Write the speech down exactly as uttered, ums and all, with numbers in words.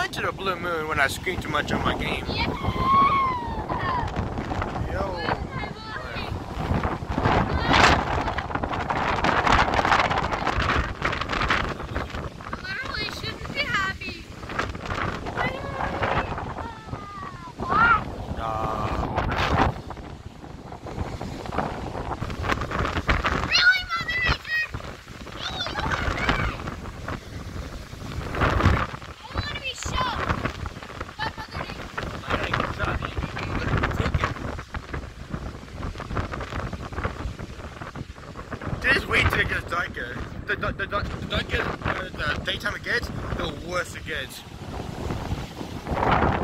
went to the blue moon when I screamed too much on my game. Yeah. Yo. Literally shouldn't be happy. Just wait till it gets darker. The, the, the, the, the darker uh, the daytime it gets, the worse it gets.